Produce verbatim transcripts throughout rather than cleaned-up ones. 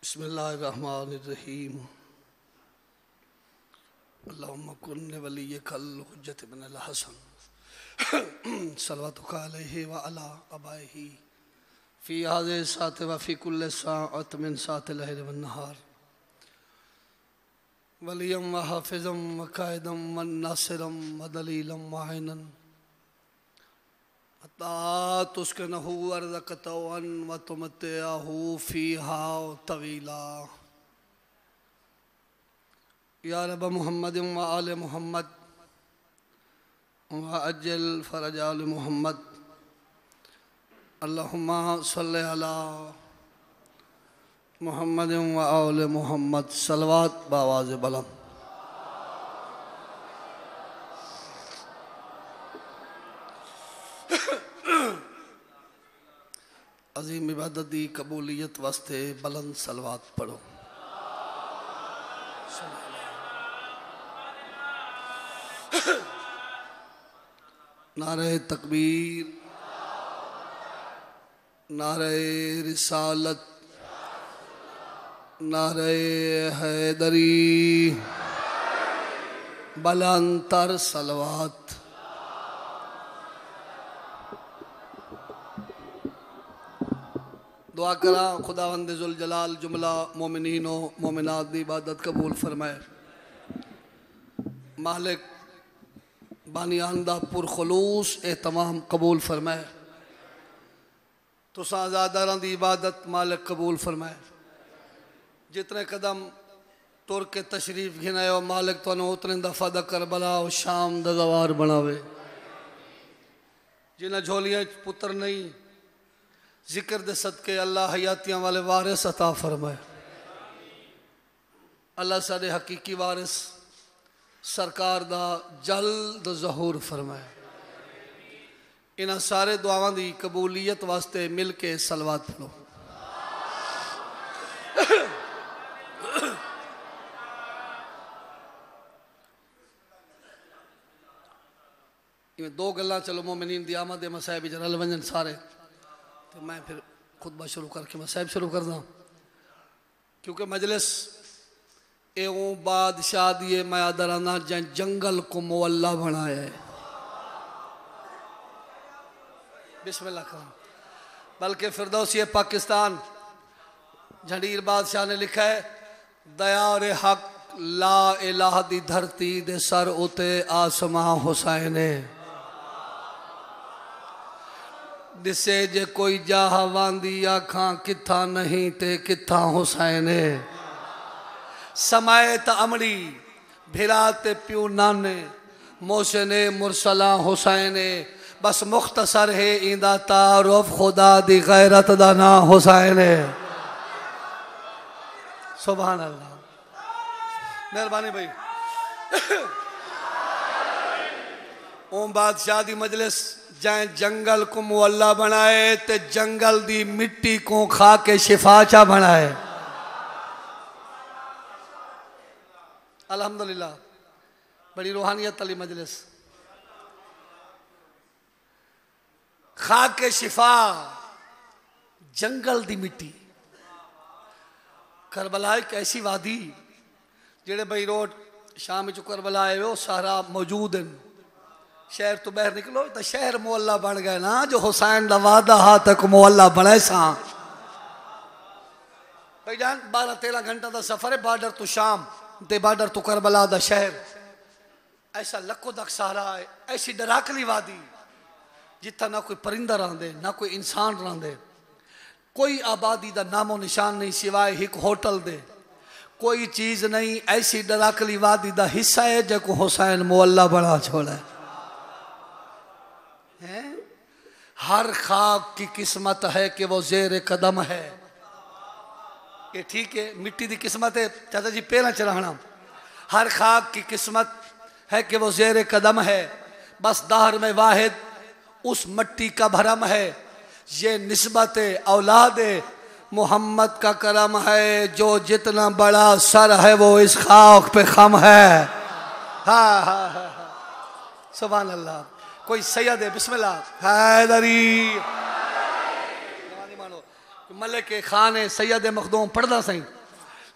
बिस्मिल्लाहिर्रहमानिर्रहीम। अल्लाहुम्मा कुन वलिय्यकल हुज्जत इब्नुल हसन सल्लल्लाहु अलैहि व अला अबाइही फी हाज़िहि साअति व फी कुल्लि साअत मिन साअतिल लैल वन नहार वलियम व हाफिज़म व काइदम व नासिरम व दलीलम व आइनन हत्ता तुस्किनहु अर्ज़क़तवन व तुमत्तिअहु फ़ीहा तवीला। या रब मुहम्मद व आले मुहम्मद व अज्जिल फ़रज आले मुहम्मद। अल्लाहुम्मा सल्लि अला मुहम्मद व आले मुहम्मद। सलवात बावाज़ बुलंद। अजीम इबादत दी कबूलियत वास्ते बुलंद सलवात पढ़ो। नारे तकबीर, नारे रिसालत, नारे हैदरी, बुलंदतर सलवात। दुआ करा खुदावंद जुल जलाल जुमला मोमिनीनो मोमिनात दी इबादत कबूल फरमाए। मालिक बानियान दा पुरखलूस एहतमाम कबूल फरमाए। तुसां आज़ादारां दी इबादत मालिक कबूल फरमाए। जितने कदम तुर के तशरीफ घिनायो मालिक तुहानू उतने दफा दा करबला और शाम दा गवार बनावे। जिन्हां झोलियां पुत्र नहीं जिक्र दे सदके अल्लाह हयातियां वाले वारिस अता फरमाए। अल्लाह साडे हकीकी वारिस सरकार दा जल्द ज़हूर फरमाए। इन्हां सारे दुआवां दी कबूलियत वास्ते मिल के सलवात पढ़ो। इवें दो गल्लां चलो मोमिनीन दी आमद दे मसाइब विच रल वंजन सारे तो मैं फिर खुतबा शुरू करके मसाइब शुरू करदा। क्योंकि मजलिस एवं बादशाह दिए मैं दराना जै जंगल को मुअल्ला बनाया है। बिस्मिल्लाह करो। बल्कि फिरदौसी पाकिस्तान झंडीर बादशाह ने लिखा है दयार हक ला इलाह दी धरती दे सर उते आसमां हुसैने दिसे जे कोई जाहा वांदी आखां किथा नहीं ते किथा हुसैने समाए त अमड़ी भिरा ते प्यू नाने मोशने मुरसला हुसैने बस मुख्तसर है इंदा तारुफ खुदा दी गैरत दा ना हुसैने। सुभान अल्लाह। मेहरबानी भाई। ओम बादशाह दी मजलिस जै जंगल को मुअल्ला बनाए ते जंगल दी मिट्टी को खा के शिफा चा बनाए। अल्हम्दुलिल्लाह बड़ी रूहानियत वाली मजलिस। खा के शिफा जंगल दी मिट्टी। करबला एक ऐसी वादी जेड़े भाई रोड शाम चो करबला आए हो सारा मौजूद है। शहर तो बाहर निकलो तो शहर मुअल्ला बन गए ना जो हुसैन दा वादा हा तक मुअल्ला बने सा। भाई जान बारह तेरह घंटा का सफर है बॉर्डर तो शाम ते बॉर्डर तो करबला दा शहर। ऐसा लको दक सहारा है ऐसी डराकली वादी जितना ना कोई परिंदा रहंदे ना कोई इंसान रहंदे कोई आबादी का नामो निशान नहीं सिवाय एक होटल दे कोई चीज नहीं। ऐसी डराकली वादी का हिस्सा है जो हुसैन मुअल्ला बना छोड़ा है। है? हर खाक की किस्मत है कि वो जेर कदम है। ये ठीक है मिट्टी की किस्मत है चाचा जी पहला चढ़ाना। हर खाक की किस्मत है कि वो जेर कदम है बस दाहर में वाहिद उस मट्टी का भरम है। ये निस्बत औलाद मोहम्मद का करम है जो जितना बड़ा सर है वो इस खाक पे खम है। हाँ हाँ हाँ सुभान अल्लाह। कोई सैयद है बिस्मिल्लाह हैदरी मानो मलिक खान सैयद मखदूम पढ़दा सही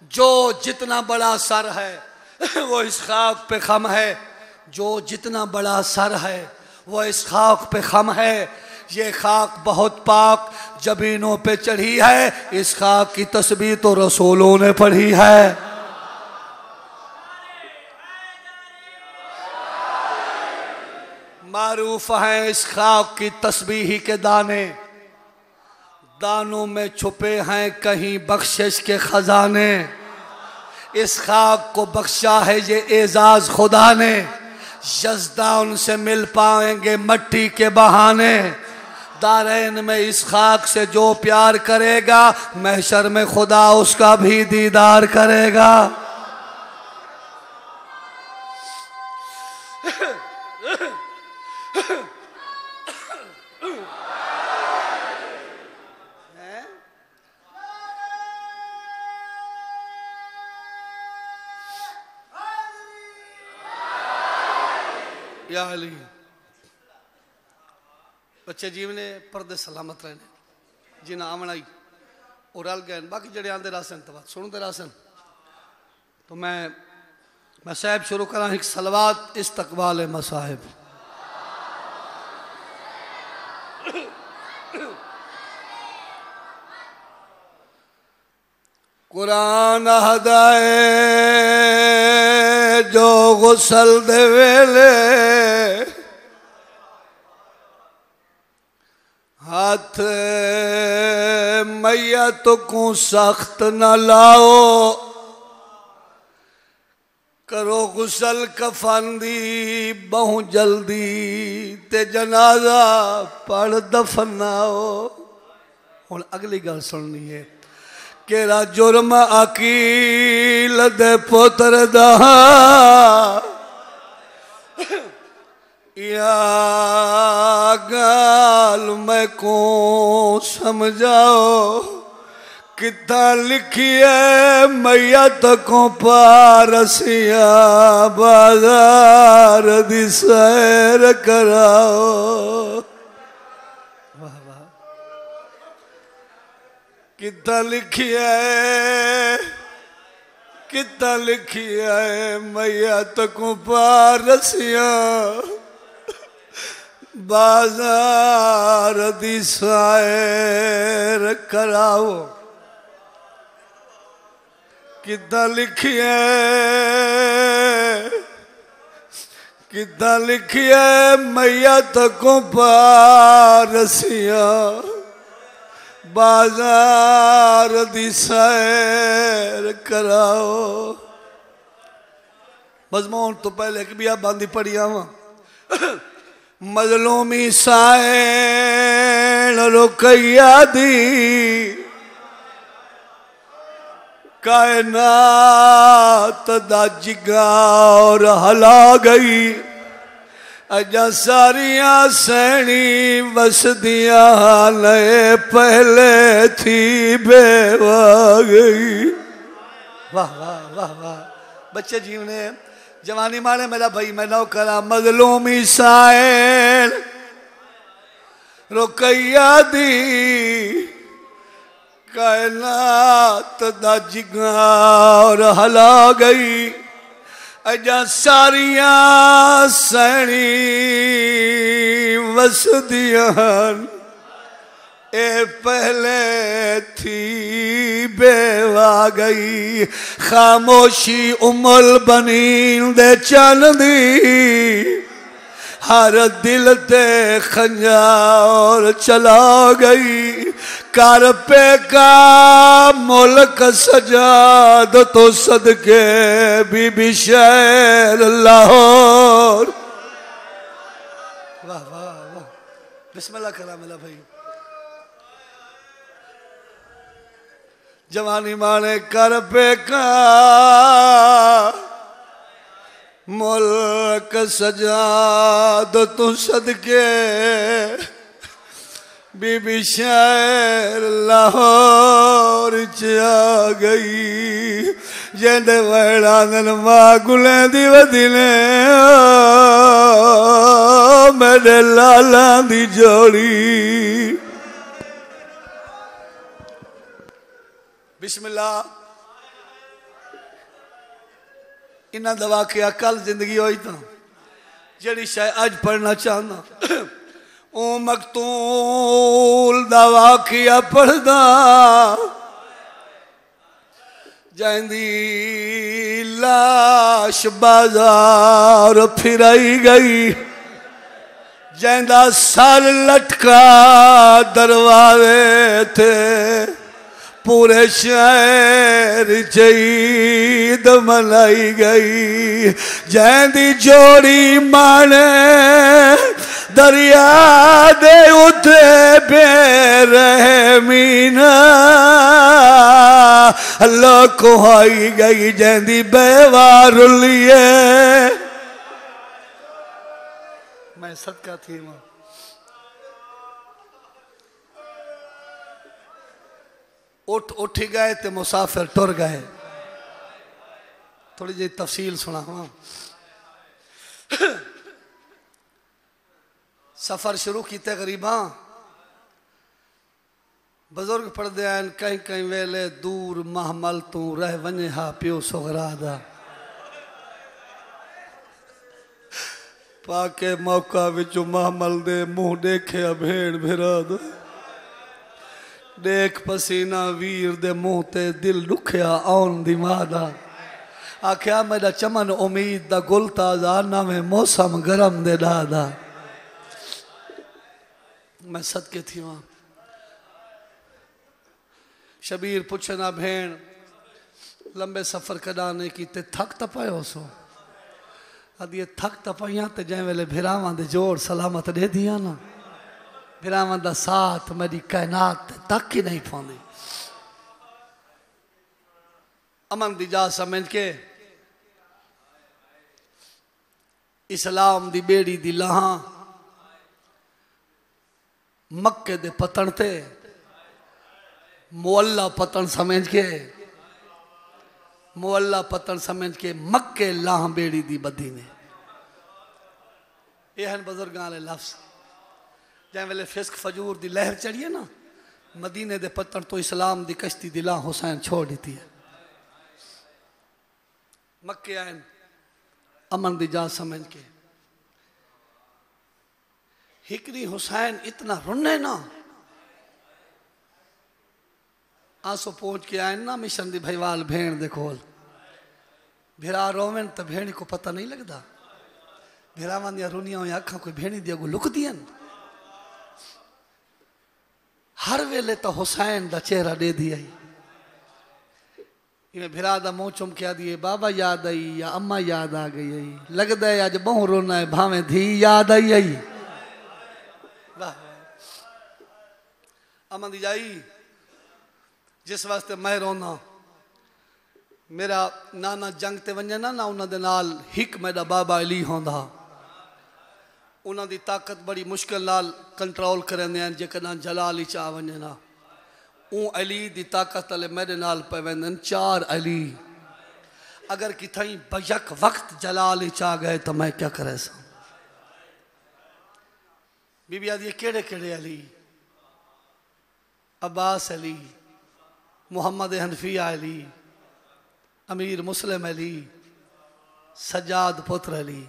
जो जितना बड़ा सर है वो इस खाक पे खम है, जो जितना बड़ा सर है वो इस खाक पे खम है। ये खाक बहुत पाक जमीनों पे चढ़ी है, इस खाक की तस्बीह तो रसूलों ने पढ़ी है। मारूफ हैं इस खाक की तस्बीह के दाने, दानों में छुपे हैं कहीं बख्शिश के खजाने। इस खाक को बख्शा है ये एजाज खुदा ने, यज़दा उनसे मिल पाएंगे मट्टी के बहाने। दारैन में इस खाक से जो प्यार करेगा, महशर में खुदा उसका भी दीदार करेगा। या अली बच्चे जीवने पर्दे सलामत रहने, जिन्हें आमना ही और रल गए, बाकी जड़े आंदे रासन तो बात सुनते रासन। तो मैं मैं साहब शुरू करा एक सलवात इस्तकबाल मसाहिब। कुरान हदाए जो गुसल दे वेले, हाथ मैयत को सख्त न लाओ, करो गुसल कफन दी बहु जल्दी, ते जनाजा पढ़ दफनाओ। हुण अगली गल सुननी है। केरा जुर्म अकील दे पुत्र दा, या गाल मैं को समझाओ, कितना लिखिए मैयत को पारसिया, बाजार दी सैर कराओ। वाह वाह, कितना लिखिए कितना लिखिए मैयत को पारसिया, बाजार दी सैर कराओ। कितना लिखिए कितना लिखिए मैयत को पारसिया, बाजार दी सैर कराओ। मजमून तो पहले कि बिया बांधी पढ़िया वा। मजलूमी साएण रुकैया दी, कायनात दा जिगार हला गई, अजा सारिया सैनी वसदिया नए पहले थी बेवा गई। वाह वाह वाह वाह, बच्चे जीवने जवानी माने मेरा भाई मैं नौ करा। मजलूमी साएण रुकैया दी, कायनात दा जिगार हला गई, अजा सारिया सैनी वसदियां ए पहले थी बेवा गई। खामोशी उमल बनीन दे चलदी, हर दिल ते खंजार चला गई। कर पे का मुल्क सजाद तो सदके बीबी शहर लाहौर। वाह वाह वाह, बिस्मिल्लाह करा मेरा भाई। जवानी माने कर पे का मुल्क सजाद तो सदके बीबी शहर लाहौर च आ गई। जेंदे वड़ा दिन मां गुले दी वदिने, मेरे लाला दी जोड़ी। बिस्मिल्लाह इन्ना दवा के कल जिंदगी होई तो जड़ी शायद अज पढ़ना चाहना ओ मकतूल दवा किया पढ़दा जैंदी लाश बाजार फिराई गई जैंदा सर लटका दरवाजे थे पूरे शहर ईद मनाई गई जैंदी जोड़ी माने दरिया दे उते बेरहमीना अल्लाह को आई गई जैंदी बेवार लिए मैं सदका थी मां उठ उठ गए तो मुसाफिर टुर गए थोड़ी जी तफसील सुना हाँ सफर शुरू किया गरीबा बुजुर्ग पढ़ते हैं कहीं कहीं वेले दूर महमल तू रह वने हा प्यो सोगरा दा पाके मौका विचों महमल दे मुंह देखे भेड़ भिरा दा देख पसीना वीर दे मुंह ते दिल दुखिया आउन दी मादा आख्या मेरा चमन उम्मीद दा गुल ताजा नवे मौसम गरम दे दादा मैं सदके थी वहां शबीर पुछना भेण लंबे सफर कदाने की ते थक तपायो सो अद ये थक तपाइया ते जै वेले भिरावां दे जोर सलामत दे दिया ना भिरावां दा साथ मेरी कायनात तक ही नहीं पाती अमन दी जा समझ के इस्लाम दी बेड़ी दी लाहां मक्के दे पतन ते मुअल्ला पतन समझ के मुअल्ला पतन समझ के मक्के लाह बेड़ी दी बदी ने यह बुजुर्गां वाले लफ्ज़ जै वेले फिस्क फजूर दी लहर चढ़ी है ना मदीने दे पतन तो इस्लाम दी कश्ती दिला हुसैन छोड़ दी है मक्के आए अमन दी जा समझ के हिकरी हुसैन इतना रुने ना आंसू पहुंच के आए ना मिशन दी भईवाल भेड़ दे खोल भिरा रोवन तो भेड़ को पता नहीं लगता भिरावां दियां रुनियां हुई अखा कोई भेड़ी दी अगू लुक दियन हर वेले तो हुसैन दा चेहरा दे दिया इवें भिरा दा मुंह चुमकिया दिए बाबा याद आई या अम्मा याद आ गई आई लगदा है अज बहु रोना है भावें धी याद आई आई वाह अमन दी जाई जिस वास्ते मैं रोना मेरा नाना जंग ते वंजे ना ना उन्हां दे नाल हिक मेरा बाबा अली होंदा उन्हां दी ताकत बड़ी मुश्किल नाल कंट्रोल करंदे हैं जेकॾहिं जलाल ही चा वंजे ना ऊ अली दी ताकत वाले मेरे नाल पे वेंदन चार अली अगर किथई बयक वक्त जलाल ही चा गए तो मैं क्या करे सा बीबी आदि केड़े केड़े अली अब्बास अली मोहम्मद हनफिया अली अमीर मुस्लिम अली सजाद पुत्र अली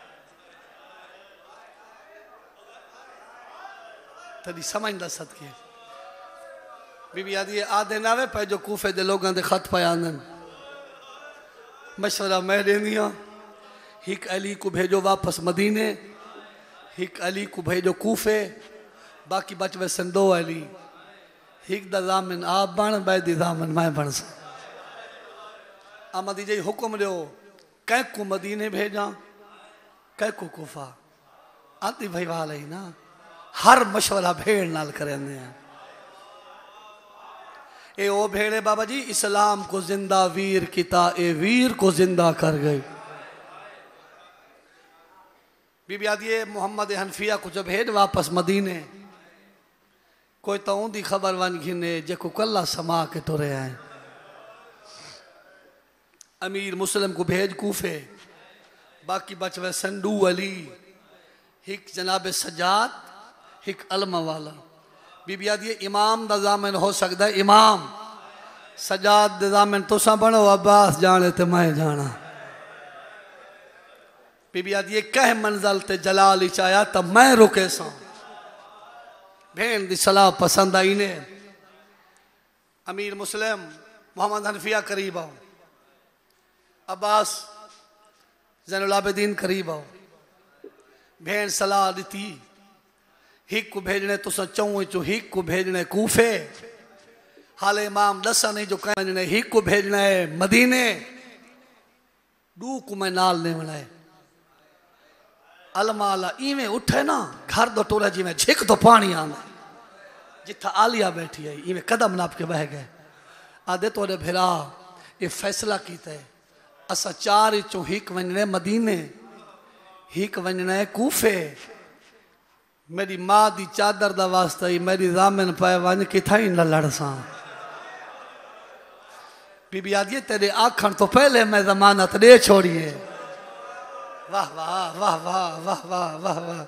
तभी समझदा सदके बीबी आदि आधे नावे पे जो कूफे दे लोगों दे खत पे आंदन मशवरा मैं देंदियां हिक अली को भेजो वापस मदीने हिक अली को भेजो कूफे बाकी बच वे संदो अली हिक दा जामिन आप बन बैदी जामिन मैं बन सा आमदी जी हुक्म दो कै को मदीने भेजा कै को कूफा आती भाई वाल ही ना हर मशवरा भेड़ नाल करेंदे हैं ए ओ भेड़े बाबा जी इस्लाम को जिंदा वीर किता ए वीर को जिंदा कर गई बीबी आदि मोहम्मद हनफिया को जब भेज वापस मदीने कोई तो ऊंदी खबर वन घिने जेको कल्ला समा के तुरे आए अमीर मुस्लिम को भेज कूफे बाकी बच वे संडू अली हिक जनाब सजाद हिक अलमा वाला बीबी आदि इमाम दा जामिन हो सकता है इमाम सजाद दे जामिन तुसा बनो अब्बास जाने ते मैं जाना बीबी आदि ये कह मंजल ते जलाल चाया तो मैं रुके सा भेण दी सलाह पसंद आई ने अमीर मुस्लिम मोहम्मद हनफिया करीब आओ अब्बास ज़ैनुल आबिदीन करीब आओ भेण सलाह दी हिक को भेजने तुसा चौं चो हिक को भेजने कूफे हाल इमाम दसा नहीं जो कहने हिक को भेजना है मदीने दू को मैं नाल ने बनाए अलमाला इवें उठे ना घर दो टोला जी में झिक तो पानी आना जिथा आलिया बैठी है इवें कदम नाप के बह गए आदे तोड़े भिरा ये फैसला कीता है असा चार चो हिक वंजने मदीने हिक वंजने कूफे मेरी माँ दी चादर दा वास्ता ही मेरी दामन पाए वन किथा ही न लड़सा बीबी आदि तेरे आखन तो पहले मैं जमानत दे छोड़िए वाह वाह वाह वाह वाह वाह वाह वाह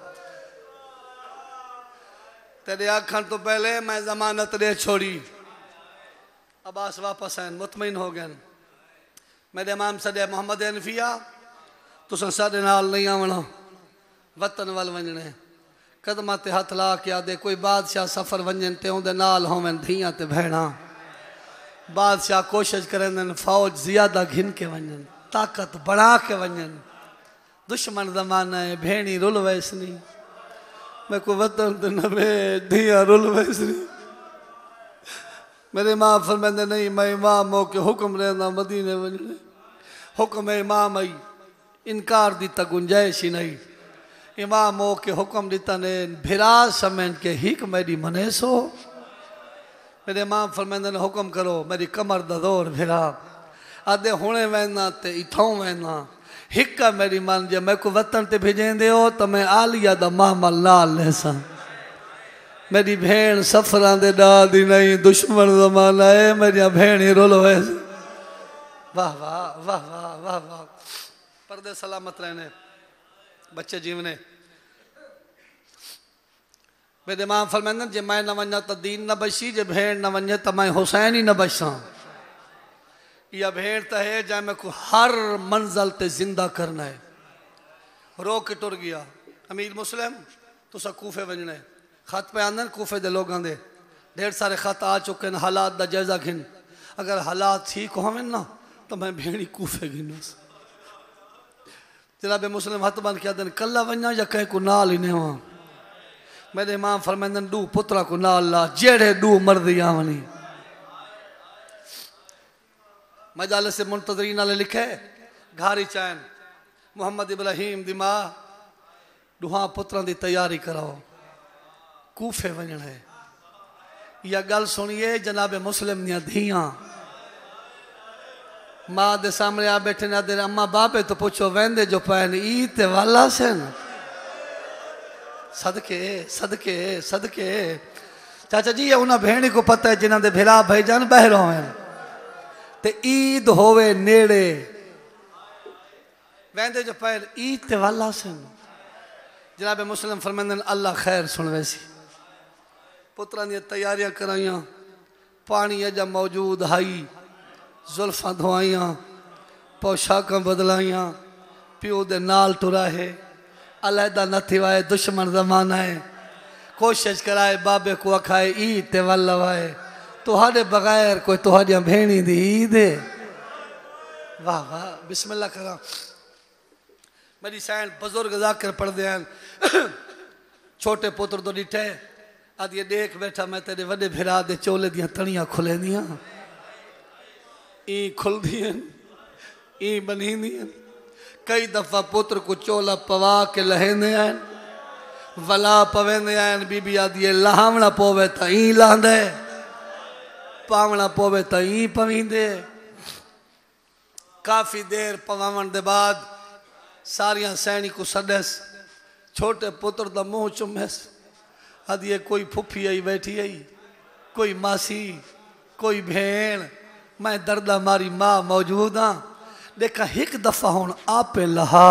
तेरे आखन तो पहले मैं जमानत दे छोड़ी अब्बास वापस आए मुतमईन हो गए मेरे इमाम सदे मोहम्मद हनफिया तुसा साडे नाल नहीं आवना वतन वाल वंजने कदमां ते हथ ला के आदे कोई बादशाह सफर वंजन ते उहदे नाल होवन धीयां ते भेणा बादशाह कोशिश करें फौज ज्यादा घिन के वंजन ताकत बढ़ा के वंजन दुश्मन जमाना है भेणी रुल वैसनी मैं को वतन ते न धिया रुल वैसनी मेरे माँ फरमांदे नहीं मैं इमाम हो के हुक्म रहंदा मदीने वंजने हुक्म है इमाम आई इनकार दी तक गुंजाइश ही नहीं इमाम हो के हुक्म दिता ने भिरा समेन के हिक मेरी मनेसो मेरे मां फरमांदे ने हुक्म करो मेरी कमर दा जोर भिरा आदे हुणे वैना ते इथों वैना हिक मेरी मन जे मैं को वतन ते भेजेंदे हो तो मैं आलिया दा मामल नाल लेसा मेरी भेण सफरां दे डाल दी नहीं दुश्मन जमाना है मेरी भेणी रोलो है वाह वाह वाह वाह वाह वाह पर्दे सलामत रहने बच्चे जीवने मेरे मां फरमांदन जे मैं न वञा तो दीन न बची जे भेण न वञे तो मैं हुसैन ही न बचा या भेण तो है जै मैं को हर मंजिल ते जिंदा करना है रो के टुर गया अमीर मुस्लिम तुसा कूफे वजने खत पे आंदन कूफे दे लोगां दे ढेर सारे खत आ चुके हैं हालात दा जायजा घिन अगर हालात ठीक होवन ना तो मैं भेणी कूफे गिनस जनाब मुस्लिम हथ बन के आदन कला वञा या कहीं को नाल ही नहीं वहां मेरे मां फरमांदन डू पुत्रा को नाल ला जेड़े डू मर्दी आवनी मजाल से मुंतजरीन वाले लिखे घारी चैन मोहम्मद इब्राहिम दी मां दुहा पुत्रां दी तैयारी कराओ कूफे वञना है या गल सुनिए जनाब मुस्लिम दियां धियां मां दे सामने आ बैठे ना दे अम्मा बापे तो पूछो वेंदे जो पैन ई ते वाला सन सदके सदके सदके चाचा जी ये उन्हें भेणी को पता है जिन्होंने भिरा भाईजान बहरों हैं ते ईद होवे नेड़े वेंदे जो पैन ई ते वाला सन जनाब मुस्लिम फरमांदन अल्लाह खैर सुन वैसी पुत्रां दी तैयारियां कराइयां पानी अजा मौजूद हाई जुल्फा धोआइया पोशाक बदलाइया प्यो दे नाल टुराहे अलहदा न थी वाए दुश्मन जमाना है कोशिश कराए बाबे को अखाए ई ते वल लवाए तुहाडे बगैर कोई तुहाडियां भेणी दी ईद है वाह वाह बिस्मिल्लाह करा मेरी सैन बुजुर्ग जाकर पढ़ दे छोटे पुत्र तो डिठे अद ये देख बैठा मैं तेरे वड्डे भिरा दे चोले दियां तणियां खुले दियां ई खुल दियन ई बनी दियन कई दफा पुत्र को चोला पवा के लहेंदे आन वला पवेंदे आन बीबी आदि लावना पोवे त ई लांदे पावना पोवे त ई पवींदे काफी देर पवावन दे बाद सारियां सैनी को सदस छोटे पुत्र दा मुंह चुमेस आदि ये कोई फुफी आई बैठी आई कोई मासी कोई भेण मैं दर्दा मारी माँ मौजूद हाँ देखा एक दफा हूँ आपे लहा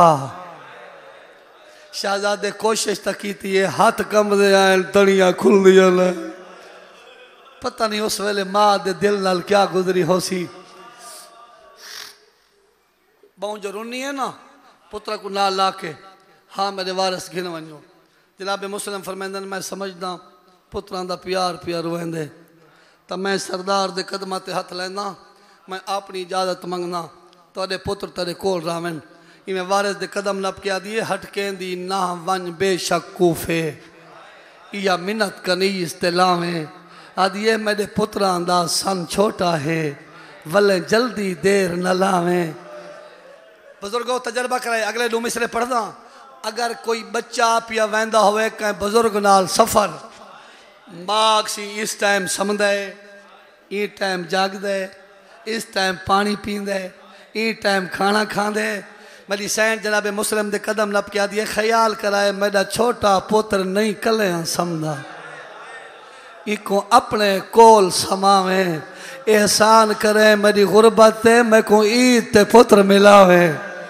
शहजादे कोशिश तक की हाथ कम दे आन तड़ियां खुल दिया न पता नहीं उस वेले माँ दे दिल नाल क्या गुजरी हो सी बहु जो रुनी है ना पुत्र को ना ला के हाँ मेरे वारस गिन वनो। जनाब मुस्लिम फरमांदन मैं समझदा पुत्रां दा प्यार प्यार वेंदे तो मैं सरदार दे कदमां ते हथ लैंदा मैं अपनी इजाजत मंगना तुहाडे पुत्र तेरे कोल रावन। इवें वारिस दे कदम नप के आदिए हट केंदी ना वन बेशक कूफे या मिन्नत कनीस ते लावे आदिए मेरे पुत्रां दा सन छोटा है वले जल्दी देर न लावे। बुजुर्गों तजर्बा कराए अगले दो मिसरे पढ़दा अगर कोई बच्चा पिया वैंदा होवे कहीं बुजुर्ग नाल सफर माग सी इस टाइम समझे ई टाइम जागदे इस टाइम पानी पींदे ई टाइम खाना खांदे मेरी सैन जनाब मुस्लिम दे कदम नप के दिए ख्याल कराए मेरा छोटा पुत्र नहीं कले समझा इको अपने कोल समावे एहसान करे मेरी गुरबत मैं को ईद ते पुत्र मिलावे।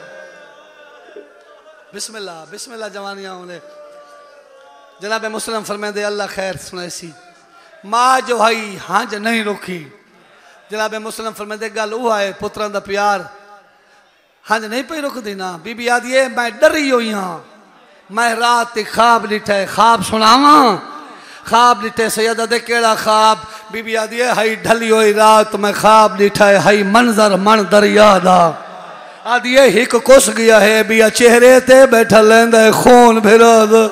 बिस्मिल्लाह बिस्मिल्लाह जवानियां होने जनाब मुस्लिम फरमाते अल्लाह खैर सुनैसी माँ जो हई हांज नहीं रुकी। जनाब मुस्लिम फरमाते गल वो है पुत्रां दा प्यार हांज नहीं पई रुकदी ना। बीबी आदि मैं डरी हुई हाँ मैं रात ख्वाब डिठे ख्वाब सुनावा ख्वाब डिठे सैयदा दे केड़ा ख्वाब। बीबी आदि हई ढली हुई रात मैं ख्वाब डिठा हई मंजर मन दरिया दा आदि हिक कुस गया है बिया चेहरे ते बैठा लेंदा खून फिरा दा।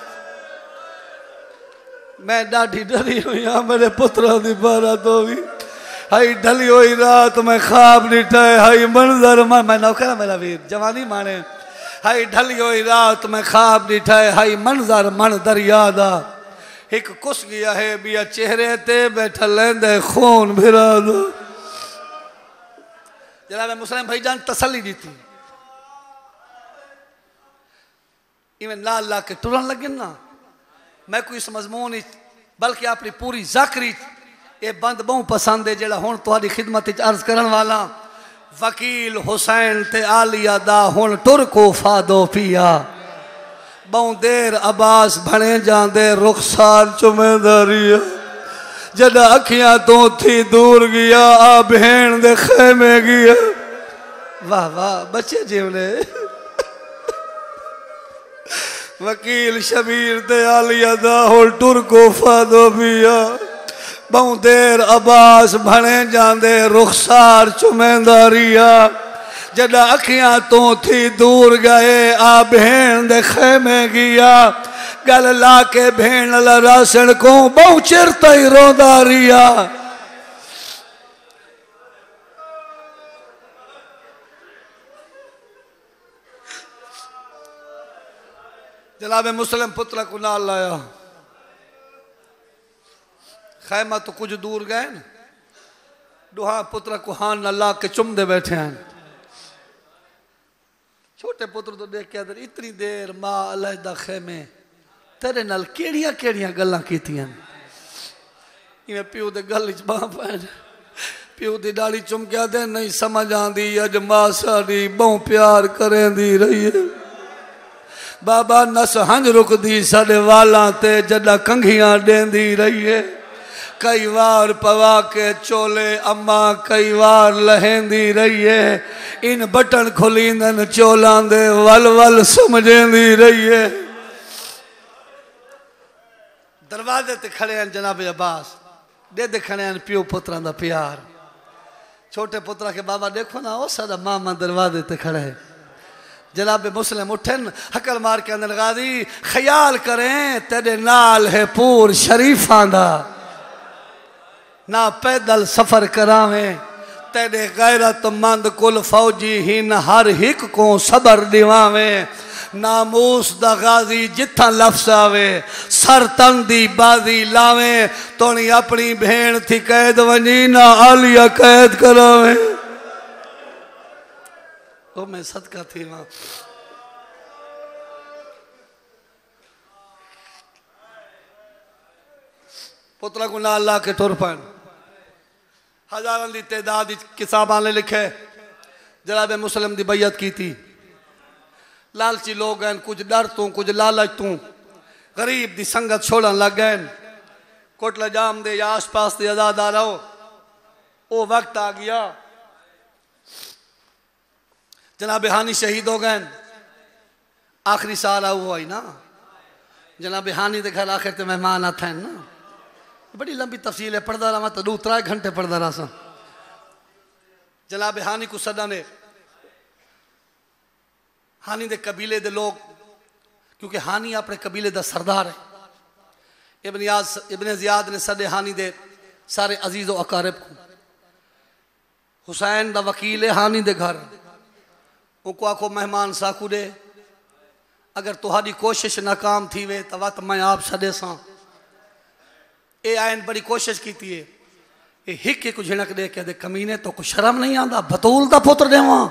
मैं डाढ़ी डरी हुई हाँ मेरे पुत्रा दी बारा तो भी हई ढली हुई रात मैं ख्वाब डिठा हई मंजर मन मैं नौकरा मेरा वीर जवानी माने हई ढली हुई रात मैं ख्वाब डिठा हई मंजर मन दरिया दा एक कुस गया है बिया चेहरे ते बैठा लेंदे खून फिरा दो। जनाब मुस्लिम भाईजान तसल्ली दी थी इवें लाल ला के टुरन लगे ना मैं कोई इस मजमून बल्कि अपनी पूरी जाकरी ये बंद बहु पसंद है जेड़ा हुण तुहाडी खिदमत अर्ज करन वाला वकील हुसैन ते आलिया दा हुण टुर को फादो पिया बहु देर अब्बास बने जाते रुखसार चुमेदारी जदा अखियां तो थी दूर गया आ भेण दे खेमे गया। वाह वाह बच्चे जीवने वकील शबीर ते आलिया दा होल टुर को फादो पिया बहु देर अब्बास बने जाते रुखसार चुमेदारिया जदा अखियां तो थी दूर गए आ भेण दे खेमे गया गल ला के भेण ला रासण को बहु चिर तई रोंदा रिया। जनाब मुस्लिम पुत्र को नाल लाया खैमा तो कुछ दूर गए दुहा पुत्र को हान न ला के चुमदे बैठे हैं। छोटे पुत्र तो देख के इतनी देर मां अलहदा खेमे तेरे नाल केड़ियां केड़ियां गल्लां कीतियां इवें प्यो दे गल च बां पैन प्यो दी डाली चुम के दे नहीं समझ आंदी अज मां साडी बहु प्यार करेंदी रही है बाबा नस हंज रुकदी साडे वालां ते जदा कंघियां देंदी रही है कई बार पवा के चोले अम्मा कई बार लहेंदी रही है इन बटन खुलींदन चोलां दे वल वल समझेंदी रही है। दरवाजे ते खड़े हैं जनाब अब्बास दे दे खड़े हैं प्यो पुत्रां दा प्यार। छोटे पुत्रा के बाबा देखो ना वो सादा मामा दरवाजे ते खड़े है। जनाब मुस्लिम उठन हकल मार के अंदर गादी ख्याल करें तेरे नाल है पूर शरीफां दा ना पैदल सफर करावे तेरे गैरतमंद कुल फौजी ही न हर हिक को सबर दिवावे नामूस दा गाजी जिथा लफ्ज आवे सर तन दी बाजी लावे तोनी अपनी भेण थी कैद वनी ना आलिया कैद करावे। तो मैं सदका थी वहां पुत्रा को नाल ला के तुर पन हजारां दी तादाद किताबां ने लिखे जनाब मुस्लिम दी बैयत की थी। लालची लोग हैं कुछ डर तू कुछ लालच तू गरीब दी संगत छोड़न लग गए कोटला जाम दे या आस पास दे आजादार रहो वो वक्त आ गया जनाब हानी शहीद हो गए आखिरी साल हुआ ही ना जनाब हानी के घर आखिर ते मेहमान आते हैं ना। बड़ी लंबी तफसील है, पढ़ता रहा तो दो त्रै घंटे पढ़ता रहा सा। जनाब हानी को सदा ने हानी दे कबीले दे लोग, क्योंकि हानी अपने कबीले का सरदार है। इब्न याद इब्न ज़ियाद ने सदे हानी दे सारे अजीज़ व अकारिब को। हुसैन दा वकील है हानी दे घर, उनको आखो मेहमान साकू दे, अगर तुहारी कोशिश नाकाम थी वे तो वत मैं आप सदे सा। ये आयन बड़ी कोशिश की थी, ये हिक एक झिणक दे के दे कमीने तो को शर्म नहीं आता, बतूल दा पुत्र देवा।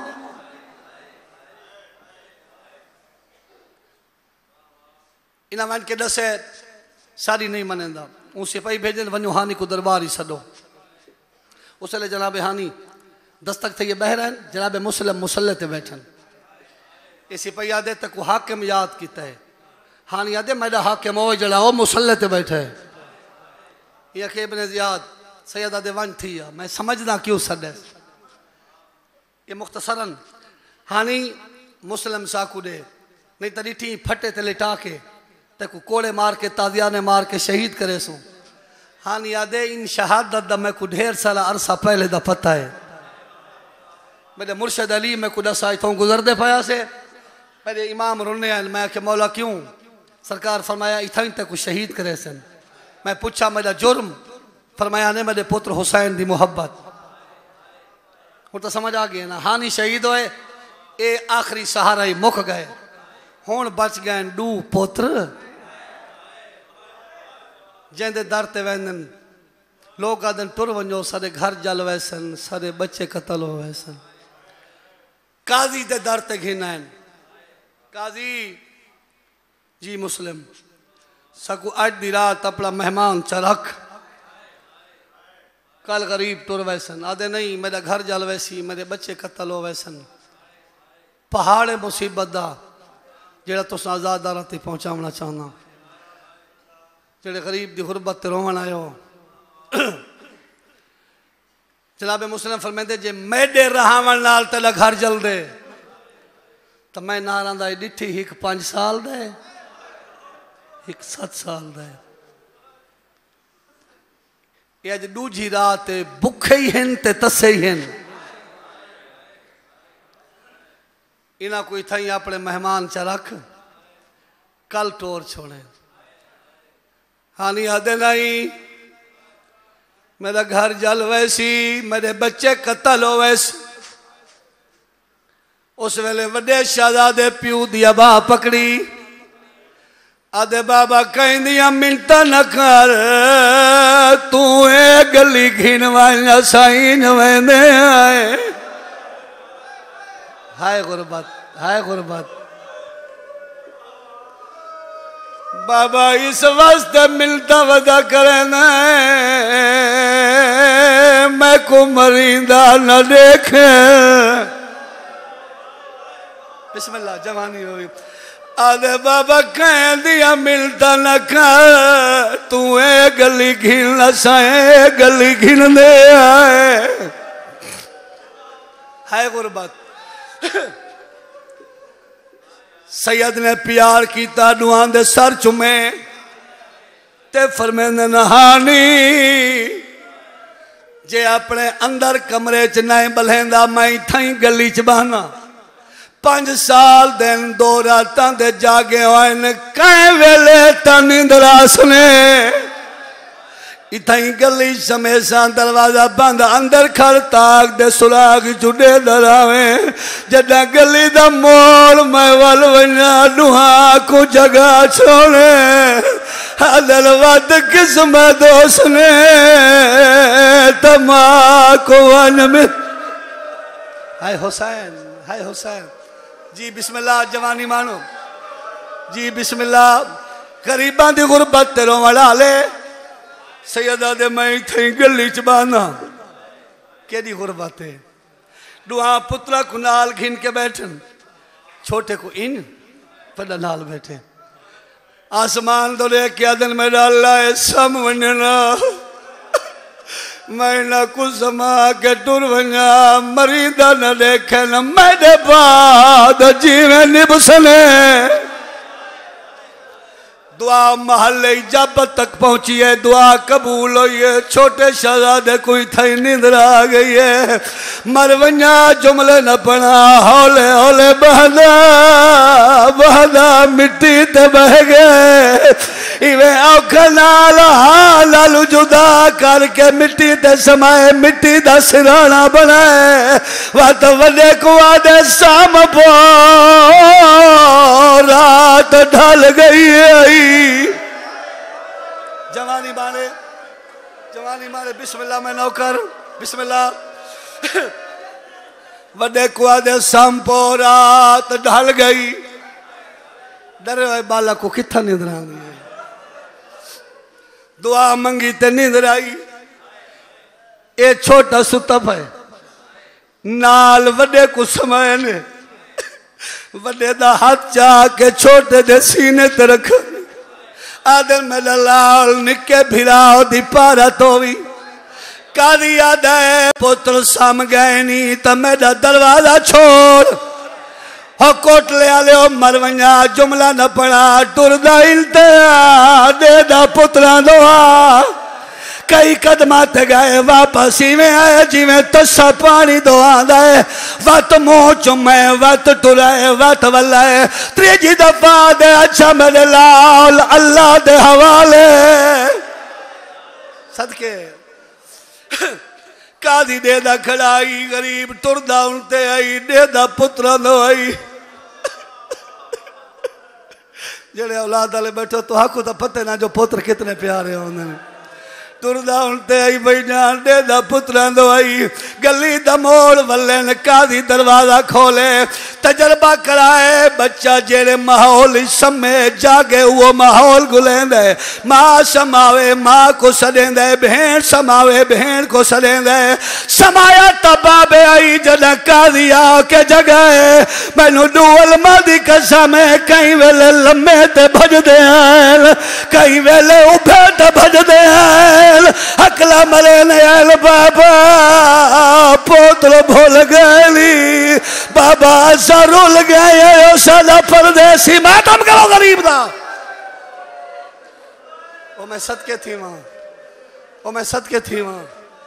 इन्हें मन के दसे सारी नहीं मनेंदा, उन सिपाही भेजन वनो हानी को दरबार ही सदो। उसले जनाब हानी दस्तक थे ये बहरन, जनाब मुस्लिम मुसल्ले ते बैठन। ये सिपाही आदे तक को हाकिम याद किता है। हानी आदे मेरा हाकिम हो जड़ा वो मुसल्ले ते बैठे। ये के इब्न ज़ियाद सैयद आदे वन थी, मैं समझदा क्यों सदे। ये मुख्तसरन हानी मुस्लिम साकू दे नहीं तरी ठी फटे ते लिटा के ते को कोड़े मार के ताजिया ने मार के शहीद करे सो। हानी आदे इन शहादत दा मैं को ढेर सारा अरसा पहले दा पता है। मेरे मुर्शद अली मैं को दस आयतों गुजरते पाया से मेरे इमाम रोने आए। मैं कि मौला क्यों? सरकार फरमाया इथाई तक को शहीद करे सन। मैं पूछा मेरा जुर्म? फरमाया ने मेरे पुत्र हुसैन दी मोहब्बत। हूँ तो समझ आ गया ना। हानी शहीद होए, ये आखिरी सहारा ही मुक गए, हुण बच गए दू पुत्र जिंदे दर ते वहन। लोग आदन टुर वनो, सारे घर जल वैसन, सारे बच्चे कतल हो वैसन। काजी दे दर ते घिनान। काजी जी मुस्लिम सकू अज दी रात अपना मेहमान चरख, कल गरीब टुर वैसन। आदे नहीं मेरा घर जल वैसी, मेरे बच्चे कतल हो वैसन। पहाड़ मुसीबत दा जेड़ा तुस आजादारा ते पहुंचाना चाहना, जेड़े गरीब दी गुरबत रोवन आयो। जनाब मुस्लिम फरमाते जे मेडे रहावन नाल तेरा घर जल दे तो मैं नारा दा डिठी एक पांच साल दे, एक सत साल दे। ये अज दूजी रात भुखे ही हैं ते तसे ही हैं। इन्हें कोई थी अपने मेहमान च रख, कल टोर छोड़े। हानी आदे नहीं मेरा घर जल वैसी, मेरे बच्चे कतल हो वैसे। उस वेले वड्डे शहजादे प्यू दी बाह पकड़ी। आदे बाबा कहंदियां मिंटा न कर, तू ए गली घिन वाला साइन वेंदे आए। हाय गुरबत, हाय गुरबत। बाबा इस वास्ते मिलता वदा करे न, मैं को मरीदा न देखे। बिस्मिल्लाह जवानी हो गई। आदे बाबा कह दिया मिलता न कर, तू ए गली घिन साए गली घिन दे आए। हाय गुरबत। सैयद ने प्यार किया, दुआन दे सर चुमे ते फरमांदे नहानी जे अपने अंदर कमरे च नहीं बलहेंदा मैं इथाई गली च बहना। पांच साल दिन दो रातां दे जागे होए ने, कै वेले तनिंदरास ने इथाई गली समेसा दरवाजा बंद, अंदर खड़ ताक दे सुराग जुड़े दरावे। जदा गली दा मोड़ मैं वल वना, दुहा को जगह छोड़े हदल वद किस्म दोस्त ने तमा को वन में। हाय हुसैन, हाय हुसैन जी बिस्मिल्लाह। जवानी मानो जी बिस्मिल्लाह। गरीबां दी गुरबत ते रोवण वाले सैयदा दे मैं इथे गली च बहना। केड़ी गुरबत है। दुआ पुत्रा को नाल घिन के बैठन, छोटे को इन बड़ा नाल बैठे। आसमान तो देख के आदन मेरा अल्लाह सम वनना, मैं ना कुछ समा के टुर वना। मरीदा न देखे न मेरे बाद जीवे निबसने। दुआ महल इजाबत तक पहुंची है, दुआ कबूल हुई है। छोटे शहजादे कोई थई नींद आ गई है, मरवैया जुमले न पड़ा, हौले हौले बहदा बहदा मिट्टी ते बह गए। इवे औखा नाल हाल जुदा करके मिट्टी ते समाए, मिट्टी दा सिराना बनाए। वत वड्डे कुआ दे साम पो रात ढल गई आई। जवानी मारे जवानी मारे बिस्मिल्लाह में नौकर बिस्मिल्लाह। वड्डे कुआ दे साम पो रात ढल गई। डरे हुए बाला को कितना नींद आनी है, दुआ मंगी ते नींद आई। ये छोटा सुतप है नाल वड्डे को समय ने वड्डे दा हाथ चा के छोटे दे सीने ते रख। आदल मेरा लाल निके भिराओ दी पारा तो भी कादी याद है पुत्र सम गए नी तो मेरा दरवाजा छोड़। हो कोट ले आले हो मरवैया जुमला न पड़ा, टुरदा इल्तिया दे दा पुत्रा दोआ। कई कदमा ते गए वापस इवें आए जिवें तस्सा पानी दुआंदा है। वत मुंह चुमे वत टुराए वत वल्लाए, त्रीजी दफा दे अच्छा मेरे लाल अल्लाह दे हवाले सदके। कादी दे दा खड़ाई गरीब टुरदा उनते आई, दे दा पुत्रा दो आई। जेड़े औलाद वाले बैठो तो हाकू तो पते ना जो पुत्र कितने प्यारे होंगे। तुरदा उनते आई बई जान दे दा पुत्रा दो आई। गली दा मोड़ वल्ले ने कादी दरवाजा खोले, तजर्बा कराए बच्चा जेड़े माहौल समय जागे वो माहौल गुलेंदे। माँ समावे माँ को सदेंदे, भेड़ समावे भेड़ को सदेंदे। समाया तबाबे आई जदा कादी आके जगाए। मैनू डूल मादी कसम है कई वेले लम्मे ते भजदे हैं, कई वेले उभे ते भजदे हैं। अकला मरे नयल बाबा पोत्र भूल गए बाबा सा रुल गए सादा परदेसी। मातम करो गरीब दा। ओ मैं सदके थी वहां, ओ मैं सदके थी वहां।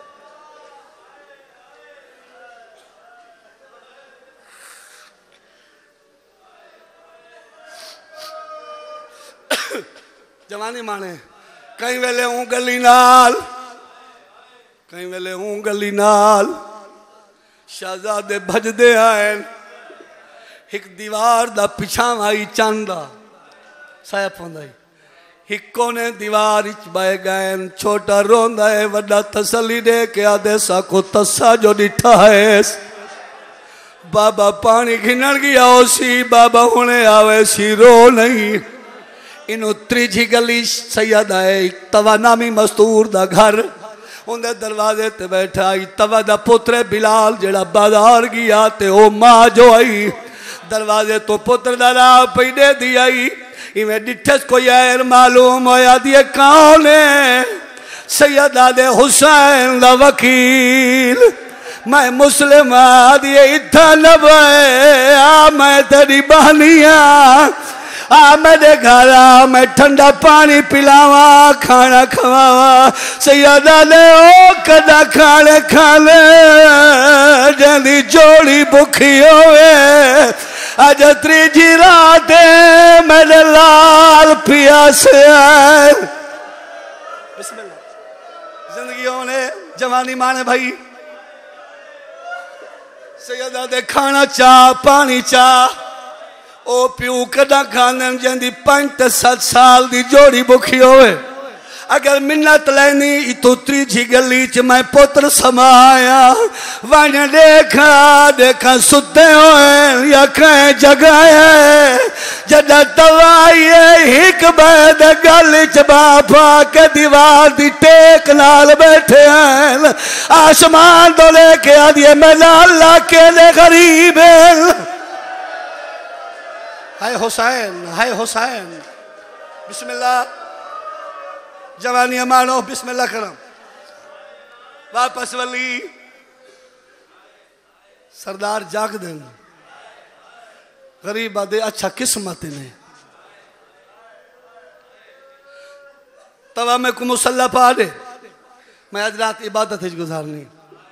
जवानी माने कई वेले हूं गली नाल, कई वेले हूं गली नाल शहजादे भजदे आए। एक दीवार दा पिछां आई चंदा साया पौंदा, हिको ने दीवार इच बह गए। छोटा रोंदा है वड्डा तसली दे के आदे साको तस्सा जो डिठा है। बाबा पानी घिनण गया सी, बाबा हुणे आवे सी रो नहीं। इनू त्रीजी गली सैयद है तवा नामी मस्तूर दा घर, उनके दरवाजे ते बैठा आई तवा दा पुत्र बिलाल जेड़ा बाजार गया ते ओ मां जो आई। दरवाजे तो पुत्र दा राह पई दे दी आई। इवें डिठस कोई ऐर मालूम होया दिए कौन है? सैयद आदे हुसैन दा वकील। मैं मुस्लिम आदिए इत्था नबे आ मैं तेरी बहनिया आ मेरे घर आ मैं ठंडा पानी पिलावा खाना खवावा। सैयदा ने ओ कदा खाने खाने जल्दी जोड़ी भुखी होवे। अज त्रीजी रात मेरे लाल प्यासे आए। जिंदगी होने जवानी माने भाई। सैयदा दे खाना चा पानी चा ओ प्यू कदा खाने जंदी पांच सत साल दी जोड़ी भुखी होवे। अगर मिन्नत लैनी इतो त्रीजी गली च मैं पुत्र समाया। वन देखा देखा सुते हुए या कहीं जगाए। जदा तवाइए हिक बैद गल च बापा के दीवार दी टेक नाल बैठे हैं। आसमान तो लेके आ दिए मेरा अल्लाह के ले गरीब है। हाय हुसैन हाय हुसैन। बिस्मिल्लाह जवानी मानो बिस्मिल्लाह करम। वापस वली सरदार जाग देन गरीब आदे अच्छा किस्मत ने तवा में को मुसल्ला पा दे, मैं आज रात इबादत गुजारनी।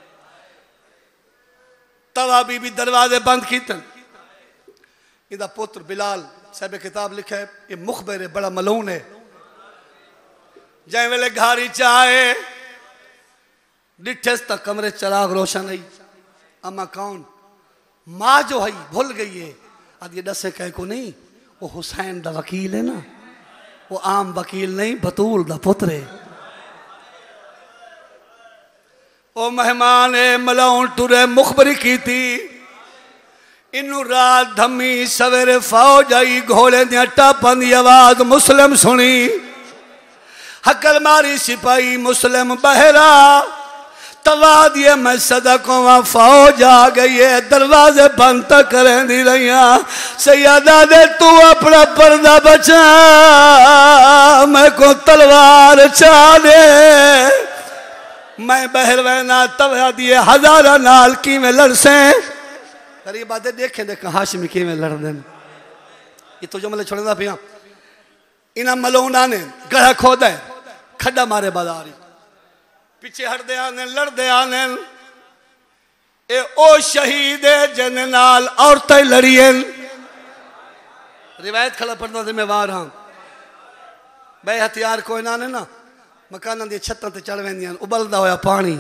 तवा बीबी दरवाजे बंद कीतन। इदा पुत्र बिलाल साहब किताब लिखा है, ये मुखबिर है, बड़ा मलून है। जै वेले घारी चाहे डिठेस तक कमरे चराग रोशन है। अम्मा कौन? माँ जो है भूल गई है। आज ये दसे कह को नहीं, वो हुसैन दा वकील है ना, वो आम वकील नहीं, बतूल दा पुत्र है। ओ मेहमान है मलाउन टुरे मुखबरी की थी। इनू रात धमी सवेरे फौज आई, घोड़े दिया टापन की आवाज मुस्लिम सुनी। हकल मारी सिपाही मुस्लिम बहरा, तवा दिए मैं सदकों फौज आ गई है। दरवाजे बंद तक करें दी रही। सैयदा दे तू अपना पर्दा बचा, मैं को तलवार चा दे। मैं बहरवैना तवा दिए हजारा नाल की में लड़से। अरे बातें देखे देख हाशमी की में लड़ देन। ये तो जो मतलब छोड़ना पिया इना मलूना ने गढ़ा खोदा है, खड्डा मारे बाजारी पीछे हटदे आने लड़दे आने। ए ओ शहीद है जन नाल औरतें लड़ियन। रिवायत खड़ा पढ़ना जिम्मेवार हाँ। बे हथियार कोई ना ने ना मकान दी छत्तां ते चढ़ वेंदियां, उबलदा होया पानी,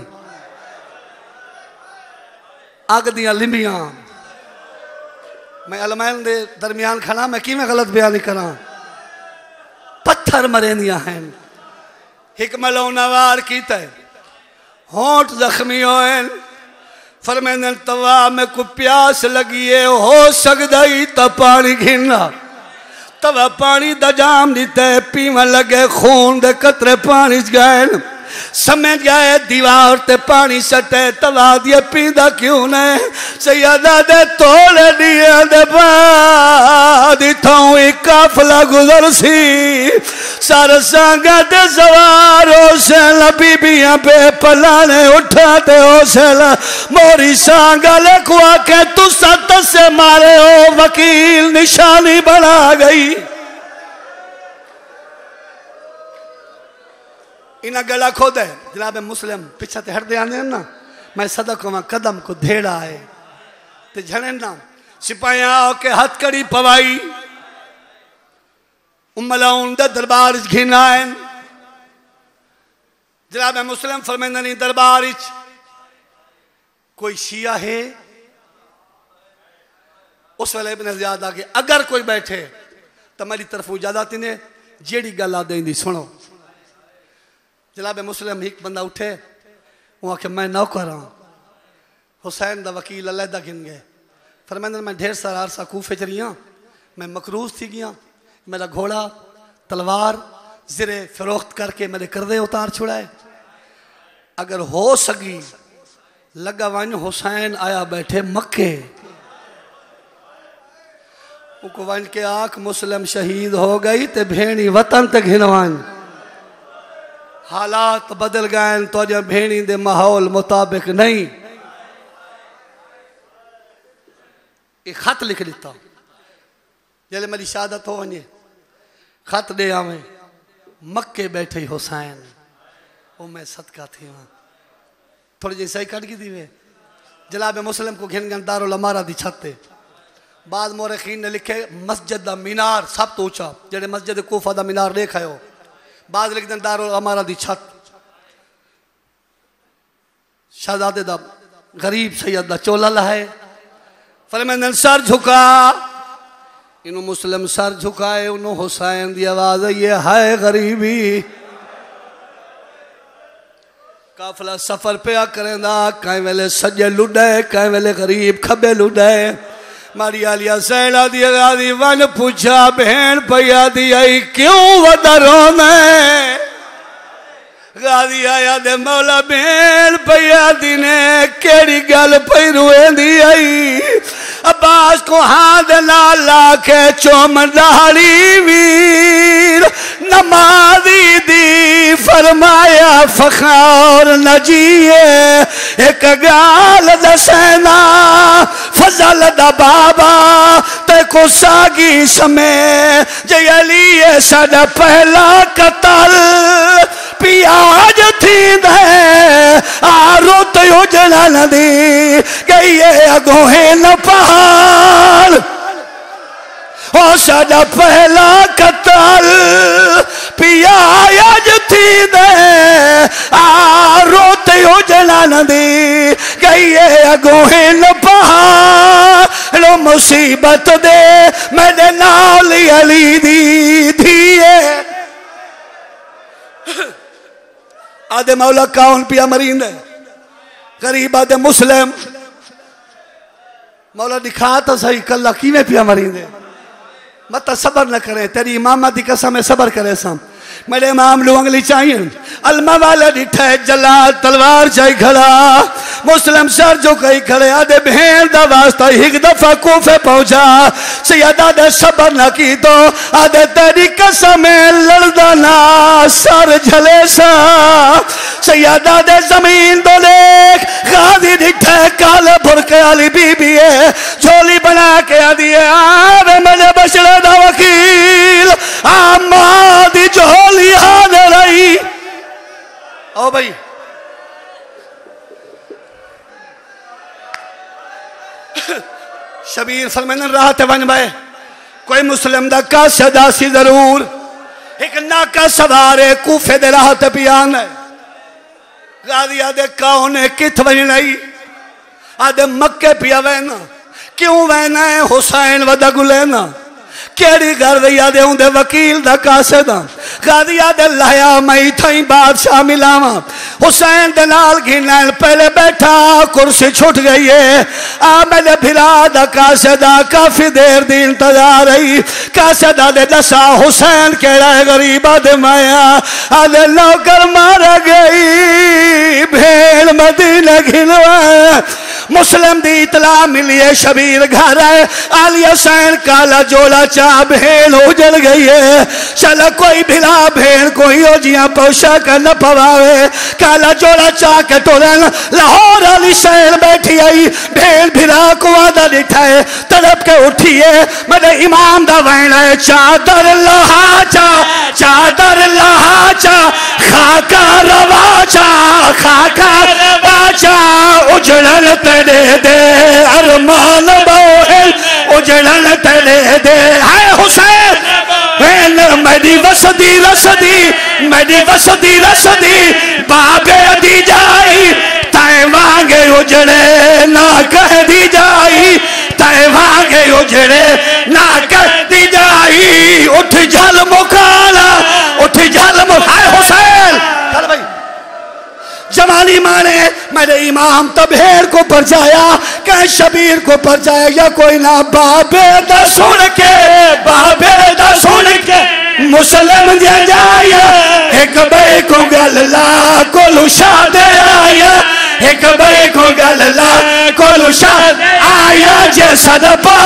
अग दियां लिंबियां। मैं अलमैन दे दरमियान खड़ा, मैं किवें गलत बयान करा। पत्थर मरेंदियां हैं। एक मलौना वार कीता है, होंठ जख्मी होए। फरमाने तवा में को प्यास लगी है, हो सकदा ही तो पानी घिना। तवा पानी दा जाम दिता है, पीवन लगे खून दे कतरे पानी च गए। समझ गए दीवार ते पानी सटे, तवा दिए पींदा क्यों ने। सैयदा दे तोले दिए दे बाद इथों एक काफला गुजर सी। सारे सांगा ते सवार होसल, बीबियां बेपला ने उठा ते होसल। मोरी सांगा लेखवा के तू सत से मारे हो, वकील निशानी बना गई। इना गला खोदा है जनाब मुस्लिम पिछा ते हटदे आने ना। मैं सदक कदम को धेड़ा है ते झने ना सिपाहियां के हथकड़ी पवाई। उम्मलाउन दा दरबार घिना है। जनाब मुस्लिम फरमांदा नहीं दरबार कोई शिया है। उस वेले इब्न ज़ियाद आके अगर कोई बैठे तो मेरी तरफ इजाजत ने जेड़ी गल आ देंदी सुनो। जनाब मुस्लिम एक बंदा उठे, वो आखे मैं नौकर हाँ, हुसैन दा वकील अलहदा गिन गए। फरमांदा मैं ढेर सारा अरसा कूफे च रही, मैं मकरूज थी गया। मेरा घोड़ा तलवार ज़िरे फरोख्त करके मेरे करदे उतार छुड़ाए। अगर हो सकी लगा वन हुसैन आया बैठे मक्के, उनको वन के आख मुस्लिम शहीद हो गई ते भेणी वतन ते घिनवान। हालात बदल गए तो भेणी दे माहौल मुताबिक नहीं। एक खत लिख दिता जल्द मेरी शहादत हो वने, खत दे आवे मक्के बैठे हुसैन, वो मैं सदका थी वहां थोड़ी जी सही कट गई थी वे। जनाब मुस्लिम को घिन घन दारुल अमारा दी छत। बाद मोरखीन ने लिखे मस्जिद दा मीनार सब तो ऊंचा, जेडे मस्जिद कूफा दा मीनार देखा हो। बाद लिख दें दारुल अमारा दी छत। शहजादे दा गरीब सैयद दा चोला लहाए। फरमांदे सर झुका। इन्हों मुस्लिम सर झुकाए, उन्हों हुसैन दी आवाज ये है गरीबी। काफला सफर पिया करेंदा, कई वेले सज्जे लुडे कई वेले गरीब खबे लुडे। मारी आलिया सैला दी गादी वन पूछा बहन पैया दी आई क्यों वदरो में। गादी आया दे मौला बहन पैया दी ने केड़ी गल पई रोएंदी आई। अब्बास को हाथ लाल लाखे चोम दाढ़ी वीर नमाजी दी फरमाया फखार नजिए। एक गाल दसैना फजल दा बाबा ते को सागी समय जे अली है साडा पहला कतल पियाज थी दे आरो तो योजना नदी गई है अगोहे न पहाड़ ओ साडा पहला कतल पियाज थी दे आरो तो योजना नदी गई है अगोहे न पहाड़ मुसीबत दे मेरे नाल अली दी धीए आदे मौला कौन पिया मरींद गरीब आदे मुस्लिम मौला दिखा तो सही कल्ला किवें पिया मरींदे मत सबर न करे तेरी इमामा दी कसम है सबर करे सम मेरे इमाम लोग अंगली चाहिए अलमा वाले डिठा जलाल तलवार चाहे खड़ा मुस्लिम सर जो कहीं खड़े आदे भेड़ दा वास्ता एक दफा कूफे पहुंचा सैयदा दे सबर न की तो आदे तेरी कसम लड़दा ना सर झले सा सैयदा दे जमीन तो देख गाजी डिठा काले बुरके वाली बीबी है झोली बना के आदि है मेरे बछड़े दा वकील आमा दी झोली हाथ रही ओ भाई शबीर फरमान राहत वन भाई कोई मुस्लिम दा कासिद आसी जरूर एक नाका सवारे कूफे दे राहत पियान है गाजी आदे कौन है किथ वजन आई आदे मक्के पिया वैना क्यों वैना है हुसैन वदा गुलेना केड़ी घर वैया दे उंदे वकील दा कासिद गादिया दे लाया मई थई बादशाह मिलावा हुसैन दे नाल घिनैन पहले बैठा कुर्सी छुट गई है आ मेरे भिरा दा कासिद काफी देर दी इंतजार रही कासिद दे दसा हुसैन केड़ा है गरीबा दे माया आदे नौकर मारा गई भेड़ मदीना घिनवा मुस्लिम दी इतला मिली है शबीर घर है आली हुसैन काला जोड़ा चा भेड़ उजड़ गई है चल कोई भिला भेड़ कोई ओजिया पोशा कर न पवावे काला जोड़ा चा के टोलन लाहौर वाली शहर बैठी आई भेड़ भिला को आदा दिखा है तड़प के उठी है मेरे इमाम दा वैन है चादर लहा चा चादर लहा चा खाका रवा चा खाका रवा चा उजड़न तेरे दे अरमान बोल उजड़न तेरे दे हाय हुसैन मेरी वसदी रसदी मेरी वसदी रसदी बाबे दी जाई तय वांगे उजड़े ना कह दी जाई तय वांगे उजड़े ना कह दी जाई उठ जल मुकाला उठ जल मुकाए हुसैन चल भाई जवानी माने मेरे इमाम तब भेड़ को परचाया कह शबीर को परचाया या कोई ना बाबे दा सुन के बाबे दा सुन के मुसलम जाया एक बे को गल्ला को लुशाद आया एक बे को गल्ला को लुशाद आया जे सदपा